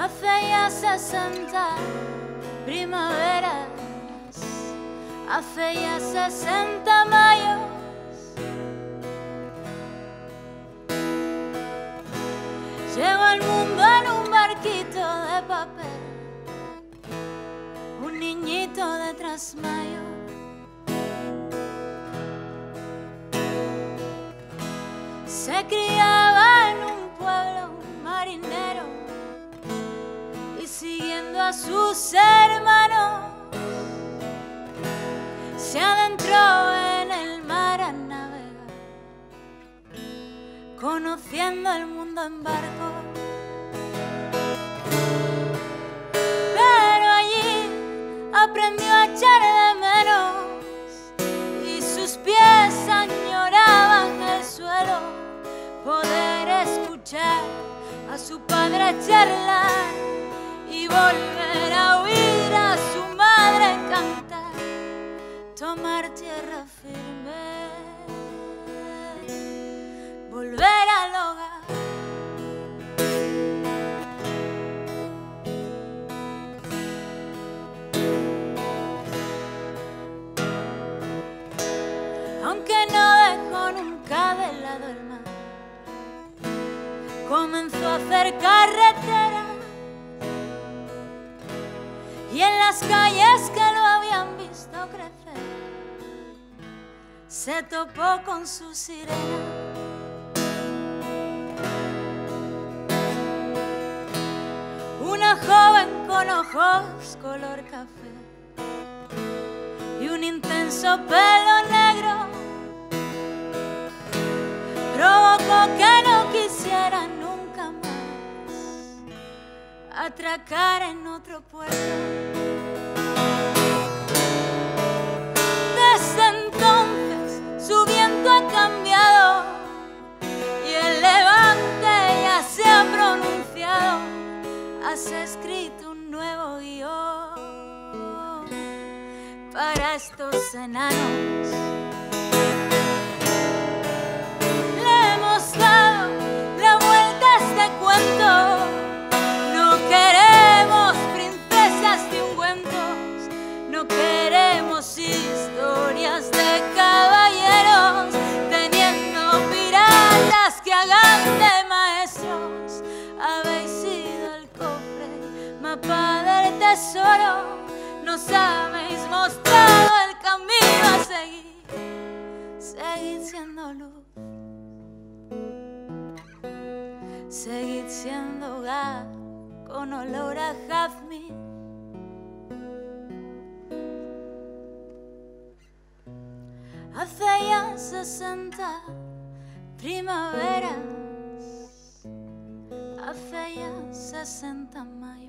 Hace ya 60 primaveras, hace ya 60 mayos. Llego al mundo en un barquito de papel, un niñito de trasmayo. Se criaba en un pueblo marinero y siguiendo a sus hermanos se adentró en el mar a navegar, conociendo el mundo en barco. Pero allí aprendió a echar de menos y sus pies añoraban el suelo, poder escuchar a su padre charlar y volver a oír a su madre cantar, tomar tierra firme, volver al hogar. Aunque no dejó nunca de lado el mar, comenzó a hacer carretera y en las calles que lo habían visto crecer se topó con su sirena. Una joven con ojos color café y un intenso pelo negro provocó que no quisiera nunca más atracar en otro puerto. Desde entonces su viento ha cambiado y el levante ya se ha pronunciado. Has escrito un nuevo guión para estos enanos. Le hemos dado la vuelta a este cuento. No queremos princesas de ungüentos, no queremos historias de caballeros teniendo piratas que hagan de maestros. Habéis sido el cofre, mapa del tesoro, nos habéis mostrado el camino a seguir. Seguid siendo luz, seguid siendo hogar con olor a jazmín. Hace ya 60 primaveras, hace ya 60 mayos.